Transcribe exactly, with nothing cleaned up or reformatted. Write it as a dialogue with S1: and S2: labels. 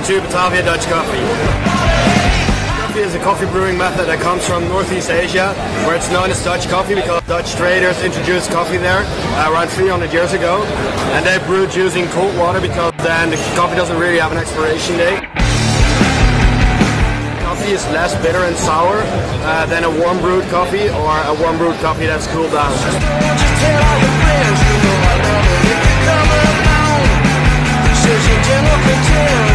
S1: welcome to Batavia Dutch Coffee. Coffee is a coffee brewing method that comes from Northeast Asia, where it's known as Dutch coffee because Dutch traders introduced coffee there uh, around three hundred years ago, and they brewed using cold water because then the coffee doesn't really have an expiration date. Coffee is less bitter and sour uh, than a warm brewed coffee or a warm brewed coffee that's cooled down.
S2: Says your general container